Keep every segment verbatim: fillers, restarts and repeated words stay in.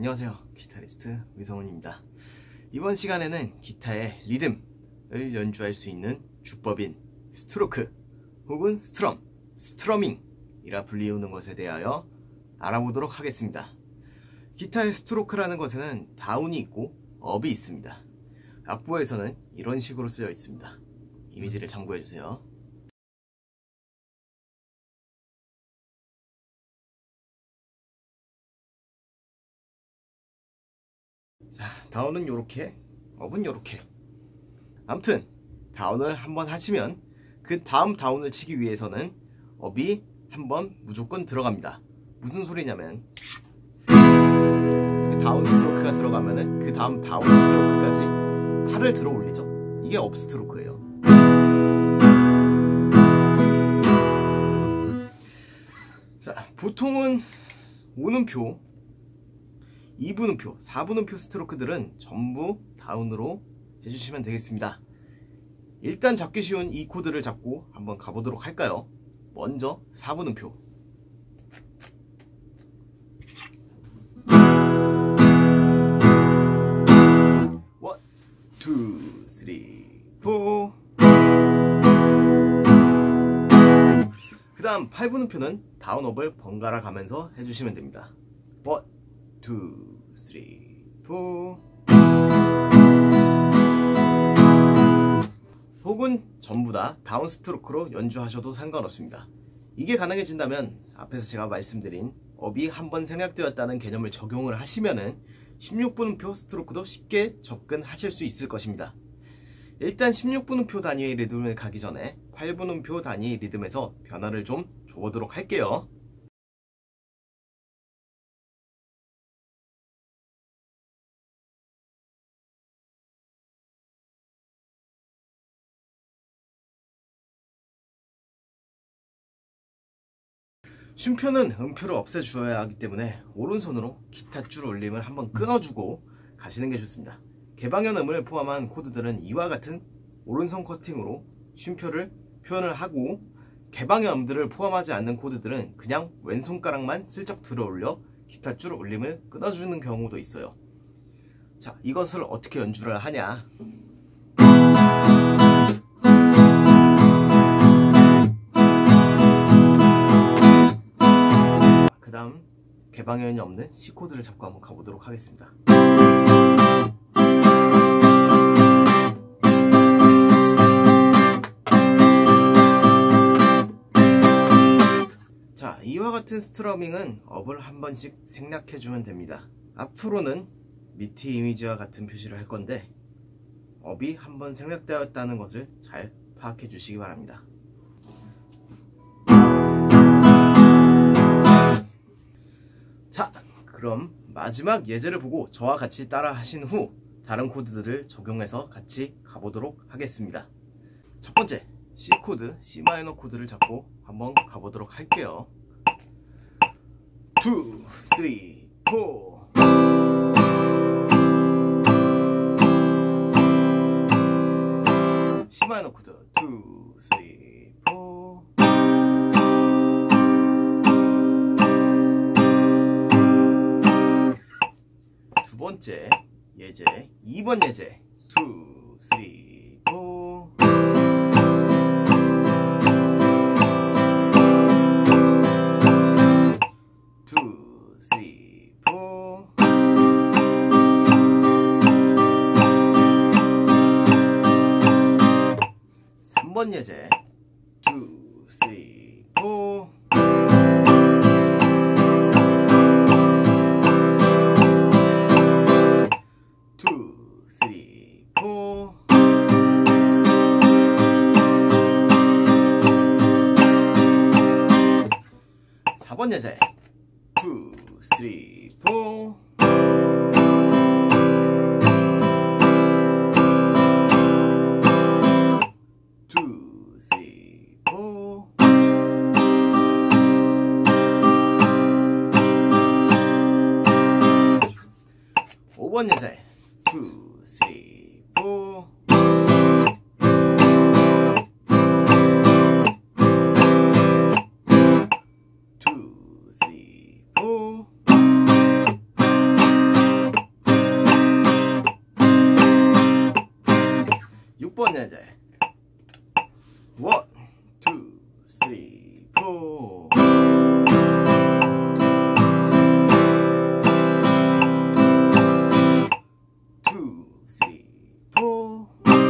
안녕하세요, 기타리스트 위성훈입니다. 이번 시간에는 기타의 리듬을 연주할 수 있는 주법인 스트로크 혹은 스트럼, 스트러밍이라 불리우는 것에 대하여 알아보도록 하겠습니다. 기타의 스트로크라는 것에는 다운이 있고 업이 있습니다. 악보에서는 이런 식으로 쓰여 있습니다. 이미지를 참고해주세요. 자, 다운은 요렇게, 업은 요렇게. 아무튼 다운을 한번 하시면 그 다음 다운을 치기 위해서는 업이 한번 무조건 들어갑니다. 무슨 소리냐면 이렇게 다운 스트로크가 들어가면은 그 다음 다운 스트로크까지 팔을 들어 올리죠. 이게 업 스트로크예요. 자, 보통은 오음표, 이분음표, 사분음표 스트로크들은 전부 다운으로 해주시면 되겠습니다. 일단 잡기 쉬운 이 코드를 잡고 한번 가보도록 할까요? 먼저 사분음표. 원, 투, 쓰리, 포. 그 다음 팔분음표는 다운업을 번갈아 가면서 해주시면 됩니다. 원, 투, 쓰리, 포. 혹은 전부 다 다운 스트로크로 연주하셔도 상관없습니다. 이게 가능해진다면 앞에서 제가 말씀드린 업이 한번 생략되었다는 개념을 적용을 하시면은 십육분음표 스트로크도 쉽게 접근하실 수 있을 것입니다. 일단 십육분음표 단위의 리듬을 가기 전에 팔분음표 단위의 리듬에서 변화를 좀 줘보도록 할게요. 쉼표는 음표를 없애주어야 하기 때문에 오른손으로 기타 줄 올림을 한번 끊어주고 가시는 게 좋습니다. 개방현 음을 포함한 코드들은 이와 같은 오른손 커팅으로 쉼표를 표현을 하고, 개방현 음들을 포함하지 않는 코드들은 그냥 왼손가락만 슬쩍 들어 올려 기타 줄 올림을 끊어주는 경우도 있어요. 자, 이것을 어떻게 연주를 하냐. 그 다음 개방현이 없는 C 코드를 잡고 한번 가보도록 하겠습니다. 자, 이와 같은 스트러밍은 업을 한 번씩 생략해주면 됩니다. 앞으로는 미티 이미지와 같은 표시를 할 건데 업이 한번 생략되었다는 것을 잘 파악해 주시기 바랍니다. 자, 그럼 마지막 예제를 보고 저와 같이 따라 하신 후 다른 코드들을 적용해서 같이 가보도록 하겠습니다. 첫 번째, C 코드, C 마이너 코드를 잡고 한번 가보도록 할게요. 투, 쓰리, 포. C 마이너 코드 투, 쓰리, 포. 두 번째 예제, 이 번 예제 투, 쓰리, 포. 투, 쓰리, 포. 삼 번 예제 투, 쓰리, 포. 투, 쓰리, 포. 사 번 예제 투, 쓰리, 포. 투, 쓰리, 포. 오 번 예제 투, 쓰리, 포. 투, 쓰리, 포. 번 예제 원, 투, 쓰리, 포. 투, 쓰리, 포.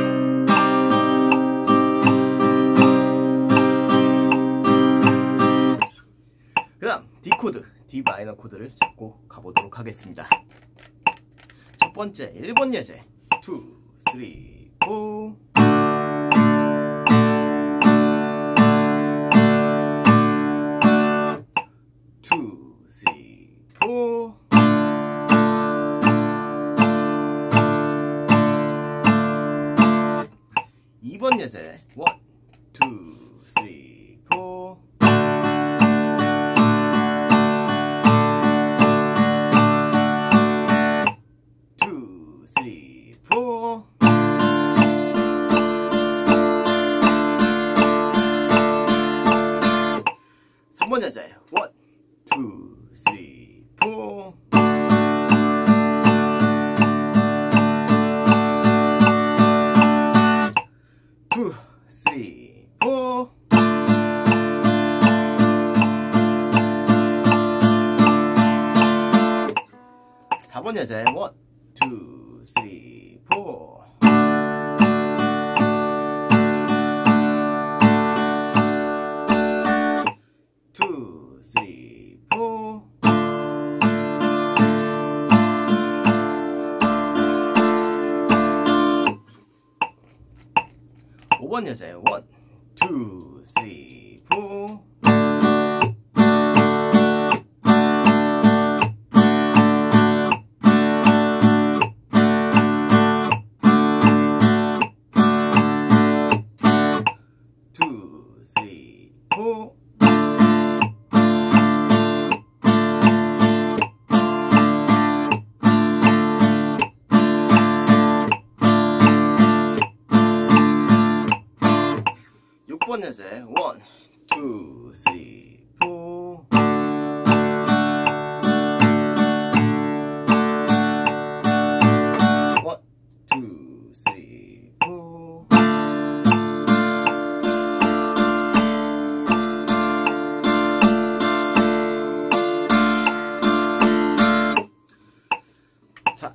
그 다음 D 코드, D 마이너 코드를 잡고 가보도록 하겠습니다. 첫 번째 일 번 예제 투, 쓰리, 포. 투, 쓰리, 포. 이 번 예제 원, 투, 쓰리, 포. 투, 쓰리, 포. 삼 번 예제 원, 투, 쓰리, 포. 투, 쓰리, 포. 사 번 예제 원, 투, 쓰리, 포. 투, 쓰리, 포. 오 번 예제 원, 투, 쓰리, 포. 투, 쓰리, 포. 육 번 예제 원, 투, 쓰리, 포. 원, 투, 쓰리, 포. 자,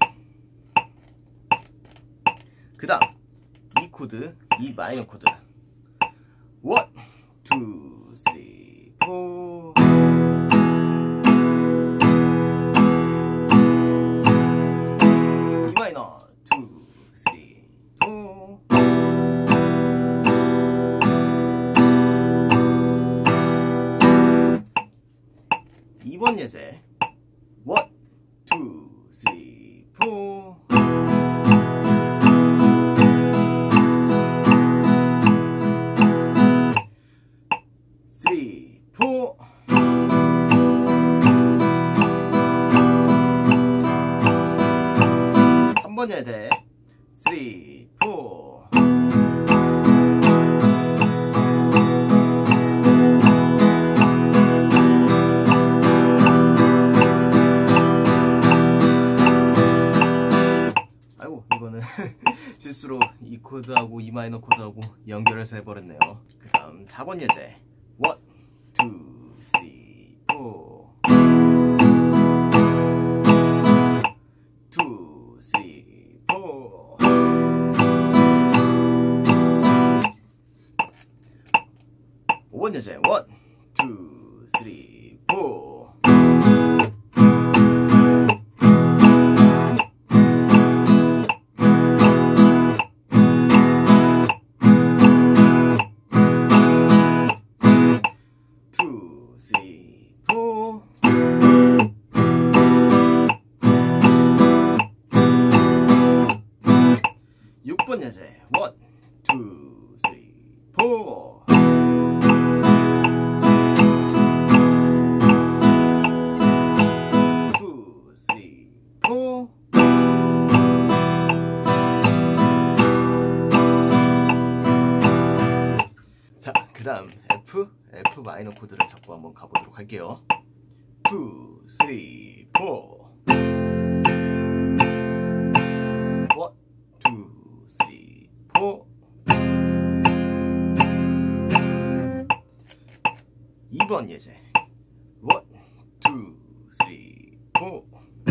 그 다음 이 코드, 이 마이너 코드 원, 투, 쓰리, 포. 이 마이너 투, 쓰리, 포. 이 번 예제 원, 투, 쓰리, 포. 쓰리, 포. 삼 번 예제 쓰리, 포. 아이고, 이거는 실수로 이 코드하고 이 마이너 코드하고 연결해서 해버렸네요. 그 다음 사 번 예제 원, 투, 쓰리, 포. 투, 쓰리, 포. 오 번 예제 원, 투, 쓰리, 포. 투, 쓰리, 포. 육 번 예제 원, 투, 쓰리, 포. 투, 쓰리, 포. 자, 그 다음 F, F 마이너 코드를 잡고 한번 가보도록 할게요. 투, 쓰리, 포. 원, 투, 쓰리, 포. 번 예제 원, 투, 쓰리, 포.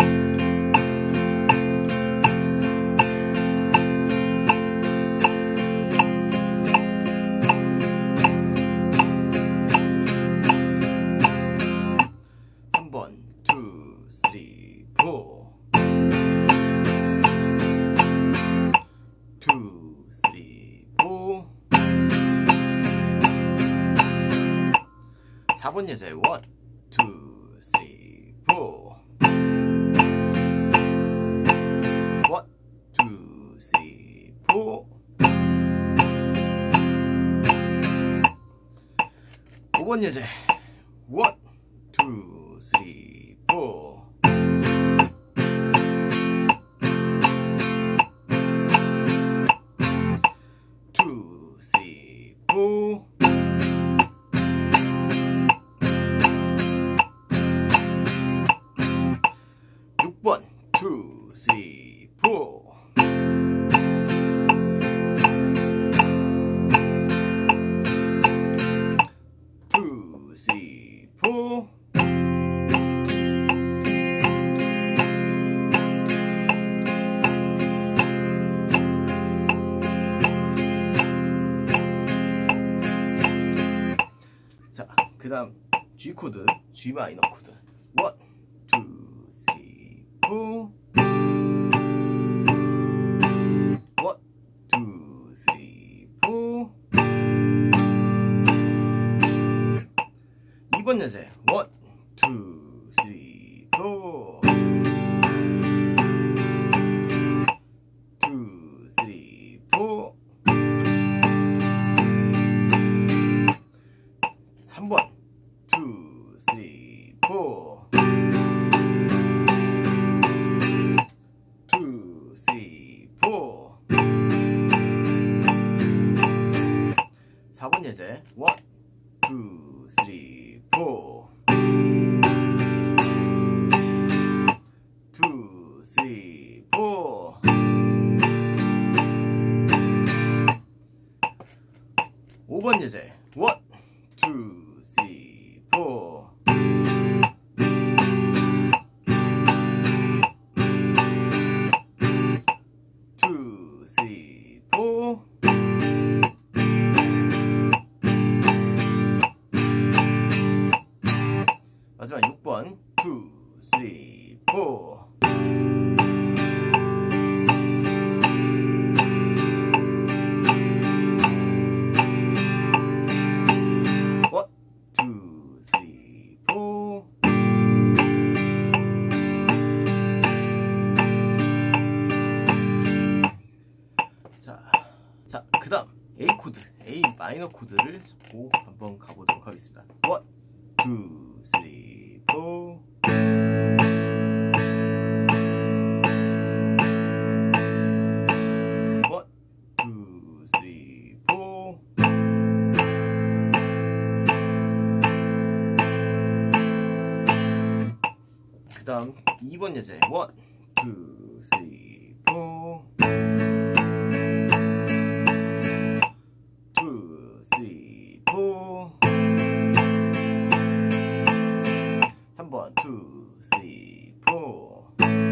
삼 번, 투, 쓰리, 포. 투, 쓰리, 포. 사 번 예제 원, 투, 쓰리, 포. 원, 투, 쓰리, 포. 오 번 예제 원, 투, 쓰리, 포. 투, 쓰리, 포. 육 번 투, 쓰리, 포. 투, 쓰리, 포. 자, 그 다음 G 코드, G 마이너 코드 원, 투, 쓰리, 포. 원, 투, 쓰리, 포. 이 번 예제 원, 투, 쓰리, 포. 투, 쓰리, 포. 삼 번 투, 쓰리, 포. 투, 쓰리, 포. 사 번 예제 원, 투, 쓰리, 포. 투, 쓰리, 포. 오 번 예제 원, 투, 쓰리, 포. 투, 쓰리, 포. 마지막 육 번 투, 쓰리, 포. 원, 투, 쓰리, 포. 자, 자, 그 다음 A 코드, A 마이너 코드를 잡고 한번 가보도록 하겠습니다. 원, 투, 쓰리, 포. 원, 투, 쓰리, 포. 그 다음 이 번 예제 원, 투, 쓰리, 포. 투, 쓰리, 포. 삼 번 투, 쓰리, 포.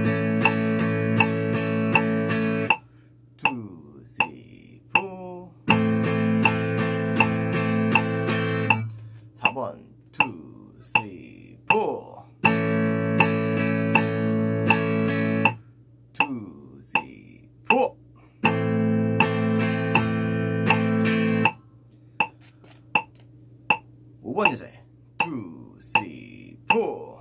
투, 쓰리, 포. 사 번 투, 쓰리, 포. 투, 쓰리, 포. 오 번 예제 투, 쓰리, 포.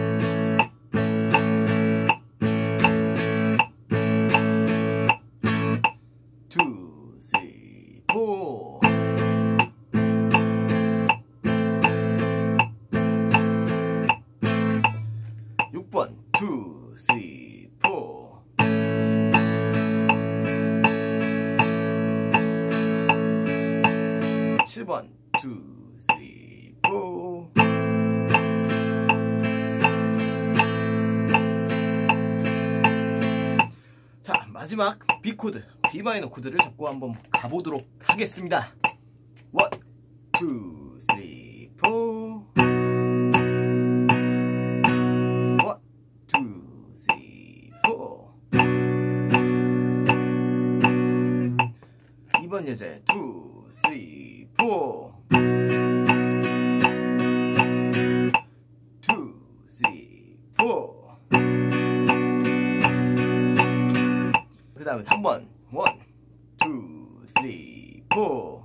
투, 쓰리, 포. 육 번 투, 쓰리, 포. 칠 번 투, 쓰리, 포. 자, 마지막 B 코드, B 마이너 코드를 잡고 한번 가보도록 하겠습니다. 원, 투, 쓰리, 포. 번 예제 투, 쓰리, 포 투, 쓰리, 포 그 다음에 삼 번 원, 투, 쓰리, 포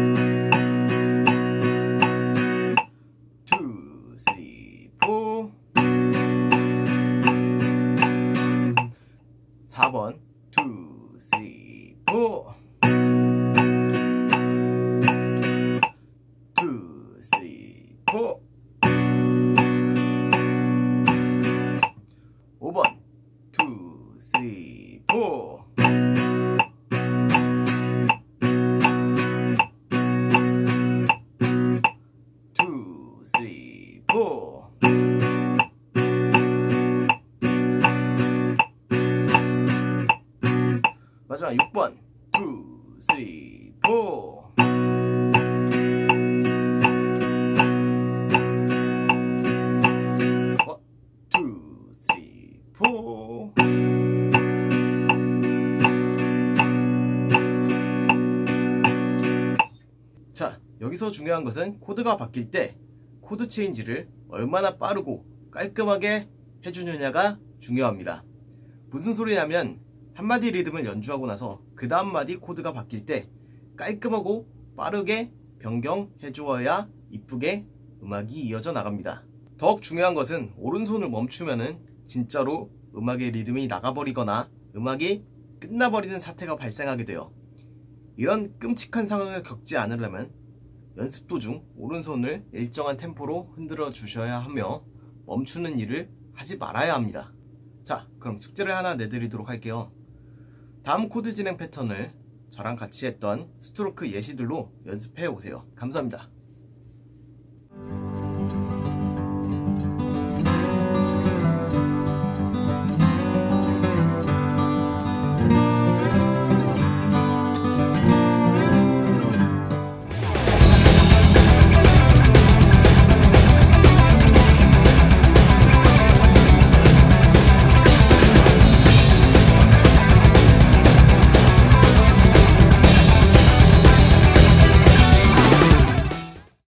투, 쓰리, 포 사 번 투, 쓰리, 포 투, 쓰리, 포 오 번 투, 쓰리, 포 투, 쓰리, 포 마지막 육 번 투, 쓰리, 포 원, 투, 쓰리, 포 자, 여기서 중요한 것은 코드가 바뀔 때 코드 체인지를 얼마나 빠르고 깔끔하게 해주느냐가 중요합니다. 무슨 소리냐면 한마디 리듬을 연주하고 나서 그 다음 마디 코드가 바뀔 때 깔끔하고 빠르게 변경해 주어야 이쁘게 음악이 이어져 나갑니다. 더욱 중요한 것은 오른손을 멈추면은 진짜로 음악의 리듬이 나가버리거나 음악이 끝나버리는 사태가 발생하게 돼요. 이런 끔찍한 상황을 겪지 않으려면 연습 도중 오른손을 일정한 템포로 흔들어 주셔야 하며 멈추는 일을 하지 말아야 합니다. 자, 그럼 숙제를 하나 내드리도록 할게요. 다음 코드 진행 패턴을 저랑 같이 했던 스트로크 예시들로 연습해 오세요. 감사합니다.